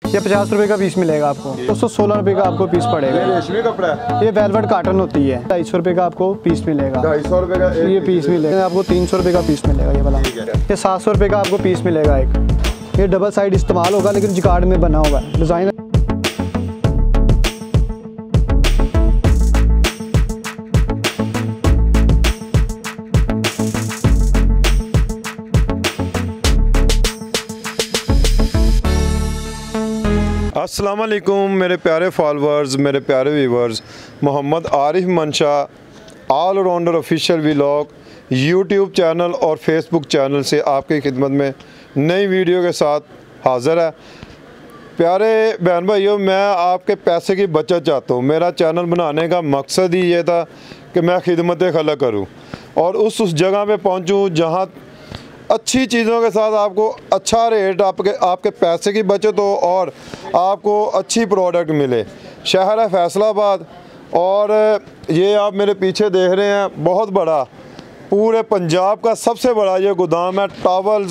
ये 50 रुपये का पीस मिलेगा आपको। 216 रुपये का आपको पीस पड़ेगा। रेशमी कपड़ा है, ये वेलवेट कॉटन होती है। 250 रुपये का आपको पीस मिलेगा। 250 रुपये का ये पीस मिलेगा आपको। 300 रुपये का पीस मिलेगा ये वाला। ये 700 रुपये का आपको पीस मिलेगा एक। ये डबल साइड इस्तेमाल होगा लेकिन जिकार्ड में बना हुआ है डिज़ाइन। अस्सलाम वालेकुम मेरे प्यारे फॉलोअर्स, मेरे प्यारे viewers. Mohammad Arif Mansha all rounder official vlog YouTube channel और फेसबुक चैनल से आपकी खिदमत में नई वीडियो के साथ हाज़िर है। प्यारे बहन भाइयों, मैं आपके पैसे की बचत चाहता हूँ। मेरा चैनल बनाने का मकसद ही ये था कि मैं खिदमत खलक करूँ और उस जगह पे पहुँचूँ जहाँ अच्छी चीज़ों के साथ आपको अच्छा रेट, आपके पैसे की बचत हो और आपको अच्छी प्रोडक्ट मिले। शहर है फैसलाबाद और ये आप मेरे पीछे देख रहे हैं, बहुत बड़ा, पूरे पंजाब का सबसे बड़ा ये गोदाम है। टावल्स,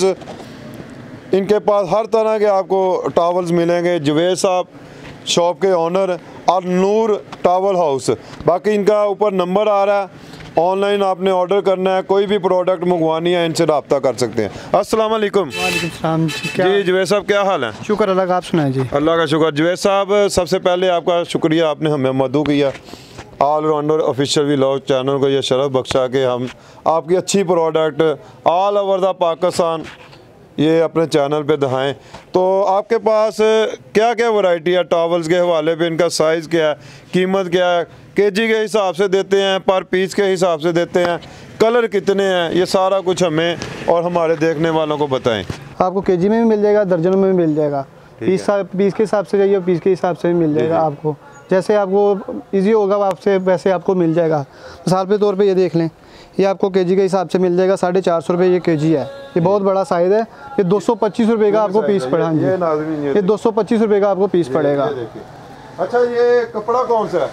इनके पास हर तरह के आपको टावल्स मिलेंगे। जवेद साहब शॉप के ओनर और नूर टावल हाउस। बाकी इनका ऊपर नंबर आ रहा है, ऑनलाइन आपने ऑर्डर करना है, कोई भी प्रोडक्ट मंगवानी है, इनसे रब्ता कर सकते हैं। अस्सलाम वालेकुम। वालेकुम सलाम जी जवेद साहब, क्या हाल है? शुक्र अल्लाह का, आप सुनाए जी। अल्लाह का शुक्र। जवेद साहब, सबसे पहले आपका शुक्रिया, आपने हमें मदऊ किया। All rounder official vlog channel को ये शरफ बख्शा कि हम आपकी अच्छी product all over the Pakistan ये अपने चैनल पे दिखाएं। तो आपके पास क्या क्या वैरायटी है टॉवल्स के हवाले पे? इनका साइज़ क्या है, कीमत क्या है, केजी के हिसाब से देते हैं, पर पीस के हिसाब से देते हैं, कलर कितने हैं, ये सारा कुछ हमें और हमारे देखने वालों को बताएं। आपको केजी में भी मिल जाएगा, दर्जनों में भी मिल जाएगा। पीस के हिसाब से चाहिए, पीस के हिसाब से भी मिल जाएगा आपको। जैसे आपको इजी होगा आपसे वैसे आपको मिल जाएगा। मिसाल के तौर पे ये देख लें, ये आपको केजी के हिसाब से मिल जाएगा। 450 रुपये ये केजी है। ये बहुत बड़ा साइज़ है। ये 225 रुपये का आपको पीस पड़ा। ये 225 रुपये का आपको पीस पड़ेगा। अच्छा, ये कपड़ा कौन सा है?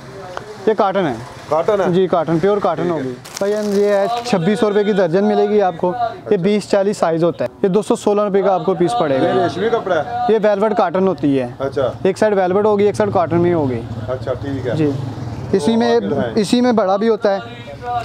ये काटन है। काटन है जी, काटन, प्योर काटन होगी भाई। ये है 2600 रुपये की दर्जन मिलेगी आपको। ये 20-40 साइज़ होता है। ये 216 रुपये का आपको पीस पड़ेगा। ये रेशमी कपड़ा है, ये वेलवेट काटन होती है। अच्छा, एक साइड वेलवेट होगी, एक साइड काटन में होगी। अच्छा, ठीक है जी। इसी में बड़ा भी होता है।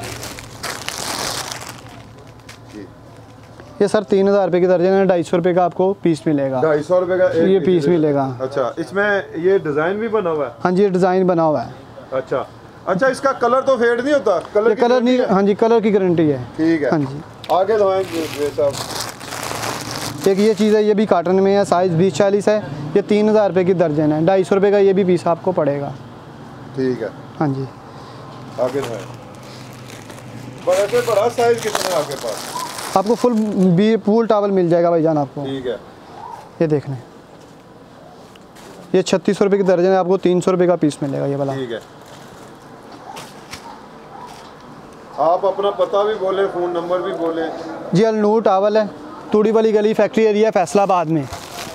ये सर 3000 रुपये की दर्जन है। 250 रुपये का आपको पीस मिलेगा। 250 रुपये का ये पीस मिलेगा। अच्छा, इसमें ये डिज़ाइन भी बना हुआ है? हाँ जी, ये डिज़ाइन बना हुआ है। अच्छा अच्छा, इसका कलर तो फेड नहीं होता? कलर नहीं, हाँ जी, कलर की गारंटी है। ठीक है। हाँ जी, आगे दिखाएंगे साहब। एक ये चीज़ है, ये भी काटन में है, साइज़ 20-40 है। ये 3000 रुपये की दर्जन है। 250 रुपये का ये भी पीस आपको पड़ेगा। ठीक है। हाँ जी, आगे दिखाएं। बड़ा से बड़ा साइज़ कितना है आपके पास? आपको फुल टावल मिल जाएगा भाईजान आपको। ठीक है। ये देख लें, ये 3600 रुपये की दर्जन है। आपको 300 रुपये का पीस मिलेगा ये वाला। ठीक है। आप अपना पता भी बोले, फ़ोन नंबर भी बोले। जी, अलनूर टावल है, तूड़ी वाली गली, फैक्ट्री एरिया, फैसलाबाद में।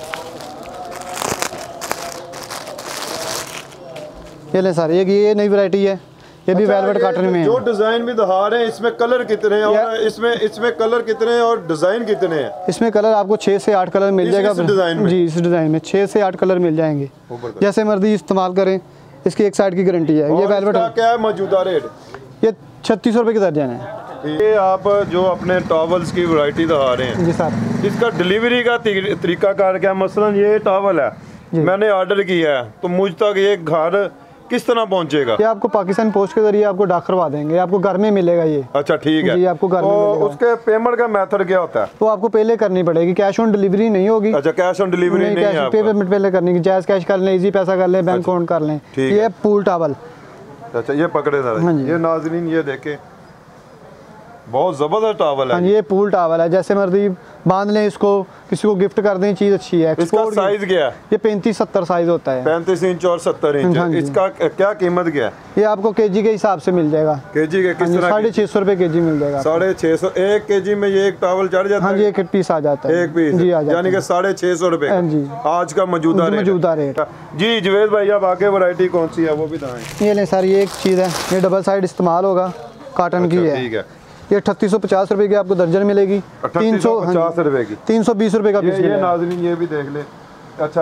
ये लें सर, ये नई वैरायटी है। ये भी वेलवेट काटन में है। जो डिज़ाइन भी दिखा रहे हैं, इसमें कलर कितने हैं और इसमें कलर कितने हैं और डिज़ाइन कितने हैं? इसमें कलर आपको 6 से 8 कलर मिल जाएगा। इस डिज़ाइन में? जी, इस डिज़ाइन में 6 से 8 कलर मिल जाएंगे, जैसे मर्जी इस्तेमाल करें। इसकी एक साइड की गारंटी है। ये वेलवेट क्या है मौजूदा रेट? ये 3600 रुपये की दर्जन है। ये आप जो अपने टॉवल्स की वैरायटी दिखा रहे हैं, जी सर, इसका डिलीवरी का तरीकाकार क्या? मसलन ये टॉवल है, मैंने ऑर्डर किया है, तो मुझ तक ये घर किस तरह पहुंचेगा? ये आपको पाकिस्तान पोस्ट के जरिए आपको डाक करवा देंगे, आपको घर में मिलेगा ये। अच्छा, ठीक है। जी, आपको घर में मिलेगा। उसके पेमेंट का मेथड क्या होता है? वो आपको पहले करनी पड़ेगी, कैश ऑन डिलीवरी नहीं होगी। अच्छा, कैश ऑन डिलीवरी नहीं है? पेमेंट पहले करनी, जायज़ कैश कर लें, इजी पैसा कर लें, बैंक अकाउंट कर लें। ये पूल टावल। अच्छा, ये पकड़े सर। ये नाज़रीन ये देखें, बहुत ज़बरदस्त टावल है। हाँ, ये पूल टावल है, जैसे मर्जी बांध लें इसको, किसी को गिफ्ट कर दें, चीज़ अच्छी है। इसका साइज क्या है? ये 35-70 साइज होता है। 35 इंच और 70 इंच। इसका क्या कीमत क्या है? ये आपको केजी के हिसाब से मिल जाएगा। केजी के किस तरह? 650 रुपये केजी मिल जाएगा। 650। 1 केजी में ये एक टावल चढ़ जाता है? हाँ जी, एक पीस आ जाता है। एक पीस जी आ जाता है, यानी कि 650 रुपये जी आज का मौजूदा रेट। जी जवेद भाई, अब आगे वैरायटी कौन सी है वो भी बताएं। ये लें सर, ये एक चीज़ है, ये डबल साइड इस्तेमाल होगा, काटन की है। ठीक है। ये 3850 रुपये की आपको दर्जन मिलेगी। 350 रुपये की। 320 रुपये का पीस। ये नाज़रीन ये भी देख ले। अच्छा,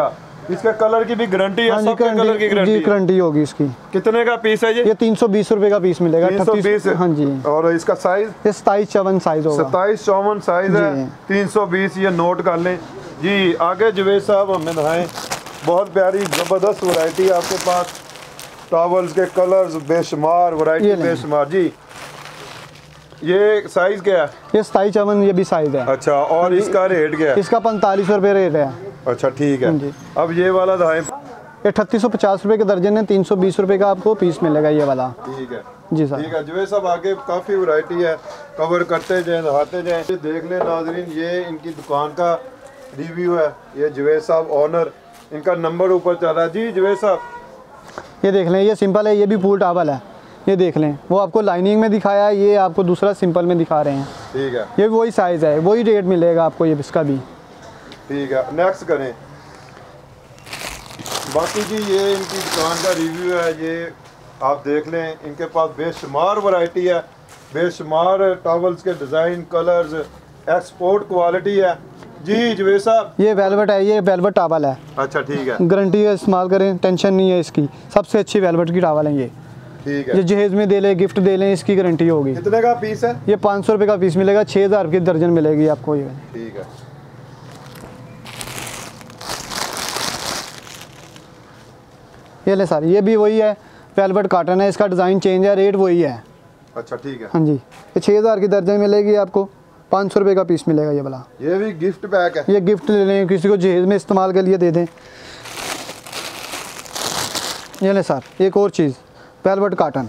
इसका कलर की भी गारंटी है? हाँ जी, सबके कलर की गारंटी जी गारंटी होगी इसकी। कितने का पीस है ये 320 रुपए का पीस मिलेगा। 320। हाँ जी। और इसका साइज? ये 27-54 साइज होगा। 27-54 साइज है, 320, ये नोट कर लें जी। आगे जुवैद साहब हमें दिखाएं, बहुत प्यारी ज़बरदस्त वैरायटी है आपके पास, टॉवल्स के कलर्स बेशुमार, वैरायटी बेशुमार जी। ये साइज क्या है? ये 27-54 ये भी साइज है। अच्छा, और इसका रेट क्या है? इसका 45 रुपए रेट है। अच्छा ठीक है। अब ये वाला दिखाएं। ये 3850 रुपए के दर्जन है, 320 रुपए का आपको पीस मिलेगा ये वाला। ठीक है जी सर। ठीक है जुवैद साहब, आगे काफ़ी वैरायटी है, कवर करते जाएं, दिखाते जाएं। ये देख लें नाजरीन, ये इनकी दुकान का रिव्यू है। ये जुवैद साहब ऑनर, इनका नंबर ऊपर चल रहा है जी। जुवैद साहब ये देख लें, ये सिंपल है, ये भी पूल टावल है। ये देख लें, वो आपको लाइनिंग में दिखाया है, ये आपको दूसरा सिंपल में दिखा रहे हैं। ठीक है, ये वही साइज़ है, वही रेट मिलेगा आपको ये इसका भी। ठीक है, नेक्स्ट करें। बाकी जी ये इनकी दुकान का रिव्यू है, ये आप देख लें। इनके पास बेशुमार वैरायटी है, बेशुमार टॉवल्स के डिज़ाइन, कलर्स, एक्सपोर्ट क्वालिटी है जी। जुवैद साहब ये वेलवेट है, ये वेलवेट टावल है। अच्छा ठीक है, गारंटी है, इस्तेमाल करें, टेंशन नहीं है इसकी। सबसे अच्छी वेलवेट की टावल है ये। ठीक है। ये जहेज में दे लें, गिफ्ट दे लें, इसकी गारंटी होगी। कितने का पीस है? ये 500 रुपये का पीस मिलेगा, 6000 की दर्जन मिलेगी आपको ये। ठीक है। ये ले सर, ये भी वही है, वेलवेट कॉटन है, इसका डिज़ाइन चेंज है, रेट वही है। अच्छा ठीक है। हाँ जी, ये 6000 की दर्जन मिलेगी आपको, 500 रुपये का पीस मिलेगा ये वाला। ये भी गिफ्ट पैक है? ये गिफ्ट ले लें, किसी को जहेज में इस्तेमाल के लिए दे दें। ये ले सर, एक और चीज़, वेलवेट कॉटन।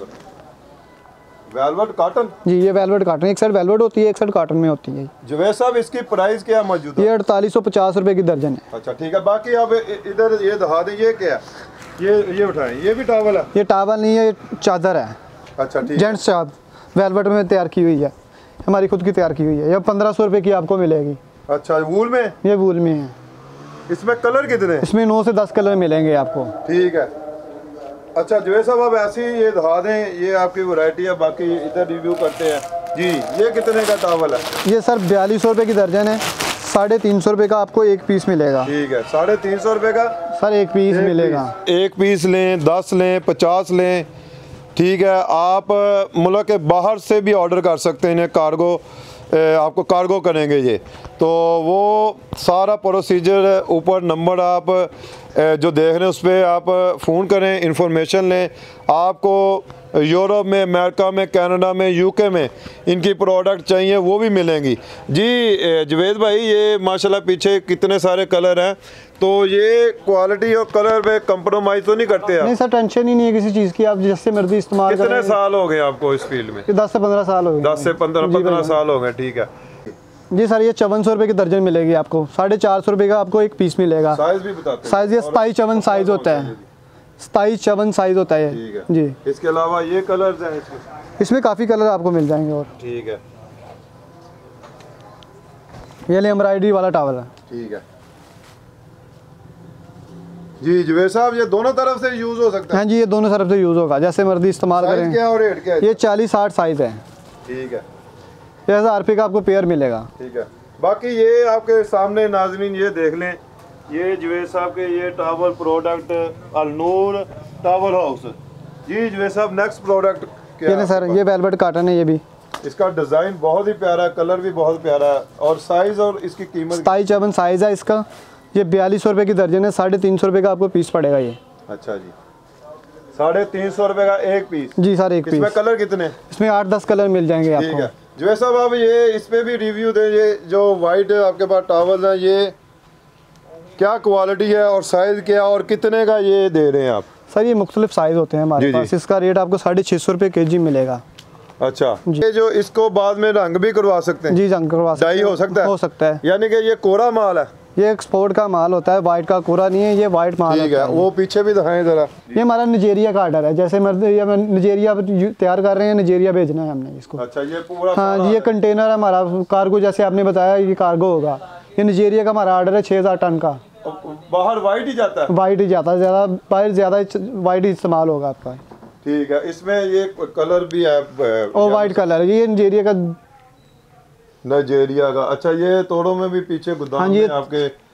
वेलवेट कॉटन जी, ये वेलवेट कॉटन, एक साइड वेलवेट होती है, एक साइड कॉटन में होती है। जुवैद साहब इसकी प्राइस क्या मौजूद है? ये 4850 रुपये की दर्जन है। अच्छा ठीक है। बाकी आप इधर ये दिखा दें, ये क्या है? ये उठाएं, ये भी टॉवल है? ये टॉवल नहीं है, ये चादर है। अच्छा ठीक है। जेंट्स चादर वेलवेट में तैयार की हुई है, हमारी खुद की तैयार की हुई है। ये 1500 रुपये की आपको मिलेगी। अच्छा, वूल में? ये वूल में है। इसमें कलर कितने? इसमें 9 से 10 कलर मिलेंगे आपको। ठीक है। अच्छा जुवैद साहब, आप ऐसे ही ये दिखा दें, ये आपकी वैरायटी है, बाकी इधर रिव्यू करते हैं जी। ये कितने का टॉवल है? ये सर 4200 रुपये की दर्जन है, 350 रुपये का आपको एक पीस मिलेगा। ठीक है, 350 रुपये का सर एक पीस मिलेगा। एक पीस लें, 10 लें, 50 लें, ठीक है। आप मुल्क के बाहर से भी ऑर्डर कर सकते हैं इन्हें, कार्गो आपको कार्गो करेंगे ये, तो वो सारा प्रोसीजर ऊपर नंबर आप जो देख रहे हैं उस पर आप फ़ोन करें, इंफॉर्मेशन लें। आपको यूरोप में, अमेरिका में, कनाडा में, यूके में इनकी प्रोडक्ट चाहिए वो भी मिलेंगी जी। जुवैद भाई, ये माशाल्लाह पीछे कितने सारे कलर हैं, तो ये क्वालिटी और कलर पे कंप्रोमाइज़ तो नहीं करते आप? नहीं सर, टेंशन ही नहीं है किसी चीज़ की, आप जिससे मर्जी इस्तेमाल करें। कितने साल हो गए आपको इस फील्ड में? 10 से 15 साल हो गए। 10 से 15 साल हो गए। ठीक है जी सर, ये 5400 रुपये की दर्जन मिलेगी आपको, 450 रुपये का आपको एक पीस मिलेगा। साइज भी बताते हैं। साइज ये 27-54 साइज होता है, 27-54 साइज होता है। ठीक है जी। इसके अलावा ये कलर्स हैं इसमें काफ़ी कलर आपको मिल जाएंगे। और ठीक है, ये ले एम्ब्रॉयडरी वाला टॉवल है। ठीक है जी। जुवैद साहब, ये दोनों तरफ से यूज़ हो सकता है? हाँ जी, ये दोनों तरफ से यूज़ होगा, जैसे मर्जी इस्तेमाल साइज करें। क्या और रेट क्या है? ये 40-60 साइज है। ठीक है, ये 1000 रुपये का आपको पेयर मिलेगा। ठीक है। बाकी ये आपके सामने नाज़रीन ये देख लें, ये जुवैद साहब के ये towel product Alnoor towel house जी। जुवैद साहब, नेक्स्ट प्रोडक्ट क्या ये है? ना सर, ये वेलवेट कॉटन है, ये भी इसका डिज़ाइन बहुत ही प्यारा है, कलर भी बहुत प्यारा है, और साइज़ और इसकी कीमत? 27-54 साइज़ है इसका। ये 4200 रुपये की दर्जन है, 350 रुपये का आपको पीस पड़ेगा ये। अच्छा जी, 350 रुपये का एक पीस जी सर, एक पीस। इसमें कलर कितने? इसमें 8-10 कलर मिल जाएंगे ठीक है आपको। जुवैद साहब, आप ये इस पे भी रिव्यू दें, ये जो वाइट आपके पास टॉवल है, ये क्या क्वालिटी है और साइज़ क्या और कितने का ये दे रहे हैं आप? सर ये मुख्तलिफ साइज़ होते हैं हमारे जी, पास। जी। इसका रेट आपको 650 रुपये kg मिलेगा। अच्छा, ये जो इसको बाद में रंग भी करवा सकते हैं? जी, रंग करवा सकते डाई हैं। हो सकता है? हो सकता है। यानी कि ये कोरा माल है? ये एक्सपोर्ट का माल होता है, वाइट का कोरा नहीं है, ये वाइट माल ठीक है। होता है। वो पीछे भी दिखाएं ज़रा। ये हमारा निजेरिया का आर्डर है, जैसे निजेरिया तैयार कर रहे हैं, निजेरिया भेजना है हमने इसको। अच्छा, ये पूरा? हाँ जी, ये कंटेनर है हमारा, कार्गो जैसे आपने बताया ये कार्गो होगा। ये निजेरिया का हमारा आर्डर है 6000 टन का। बाहर वाइट ही जाता है? वाइट ही जाता है, ज़्यादा बाहर ज़्यादा वाइट ही इस्तेमाल होगा आपका। ठीक है। इसमें ये कलर भी है और वाइट कलर, ये निजेरिया का। नाइजीरिया का। अच्छा, ये तोड़ों में भी पीछे गोदाम हाँ, में ये आपके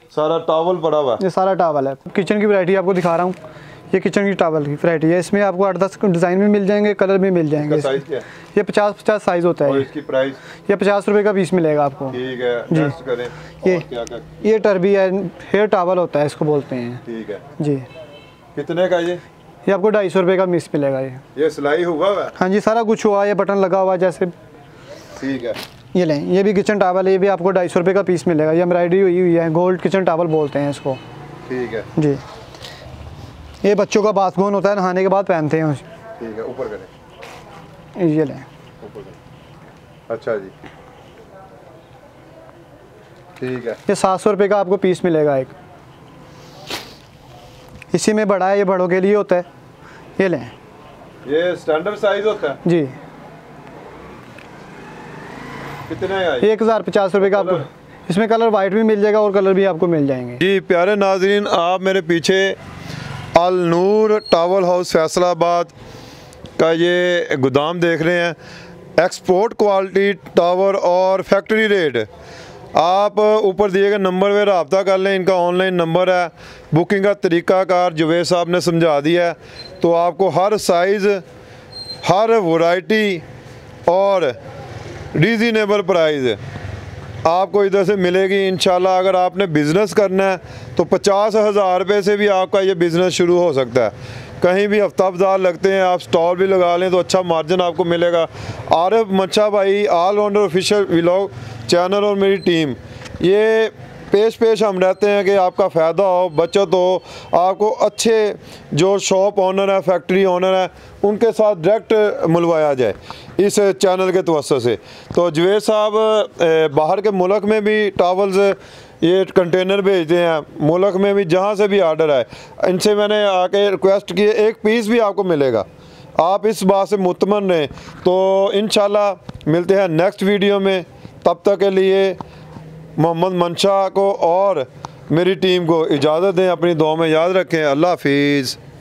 सारा टॉवल पड़ा हुआ है। ये सारा टॉवल है। किचन की वैरायटी आपको दिखा रहा हूँ, ये किचन की टॉवल की वैरायटी है। इसमें आपको 8-10 डिज़ाइन भी मिल जाएंगे, कलर भी मिल जाएंगे। साइज क्या है? ये 50-50 साइज़ होता है। और इसकी प्राइस? ये 50 रुपये का पीस मिलेगा आपको। ठीक है, नेक्स्ट करें। ये टर्बी है, हेयर टॉवल होता है इसको बोलते हैं। ठीक है जी। कितने का ये? ये आपको 250 रुपये का मिस मिलेगा। ये सिलाई हुआ है? हाँ जी, सारा कुछ हुआ है, ये बटन लगा हुआ है जैसे। ठीक है, ये लें, ये भी किचन टॉवल है, ये भी आपको 250 रुपये का पीस मिलेगा। ये एम्ब्रॉयडरी हुई है, गोल्ड किचन टॉवल बोलते हैं इसको। ठीक है जी। ये बच्चों का बाथगोन होता है, नहाने के बाद पहनते हैं। ठीक है, ऊपर करें। ये लें, ऊपर करें। अच्छा जी, ठीक है। ये 700 रुपये का आपको पीस मिलेगा एक। इसी में बड़ा है, ये बड़ों के लिए होता है। ये लें, ये स्टैंडर्ड साइज होता है जी। कितने का? 1050 रुपये का आपको। इसमें कलर वाइट भी मिल जाएगा और कलर भी आपको मिल जाएंगे। जी प्यारे नाजरीन, आप मेरे पीछे अल नूर टावल हाउस फैसलाबाद का ये गोदाम देख रहे हैं। एक्सपोर्ट क्वालिटी टावर और फैक्ट्री रेट। आप ऊपर दिए गए नंबर पे रब्ता कर लें, इनका ऑनलाइन नंबर है। बुकिंग का तरीक़ाकार जुवेद साहब ने समझा दिया है, तो आपको हर साइज़, हर वैरायटी और रीज़नेबल प्राइस आपको इधर से मिलेगी इंशाल्लाह। अगर आपने बिज़नेस करना है तो 50,000 रुपये से भी आपका ये बिज़नेस शुरू हो सकता है। कहीं भी हफ्ता बाजार लगते हैं, आप स्टॉल भी लगा लें तो अच्छा मार्जिन आपको मिलेगा। आरिफ मंशा भाई ऑलराउंडर ऑफिशियल व्लॉग चैनल और मेरी टीम, ये पेश हम रहते हैं कि आपका फ़ायदा हो, बचत हो, आपको अच्छे जो शॉप ओनर है, फैक्ट्री ओनर है, उनके साथ डायरेक्ट मिलवाया जाए इस चैनल के तवस्सुस से। तो जुवेद साहब बाहर के मुल्क में भी टावल्स ये कंटेनर भेजते हैं, मुल्क में भी जहाँ से भी आर्डर आए। इनसे मैंने आके रिक्वेस्ट की, एक पीस भी आपको मिलेगा, आप इस बात से मुतमन रहें। तो इंशाल्लाह मिलते हैं नेक्स्ट वीडियो में। तब तक के लिए मोहम्मद मंशा को और मेरी टीम को इजाज़त दें, अपनी दुआ में याद रखें। अल्लाह हाफिज़।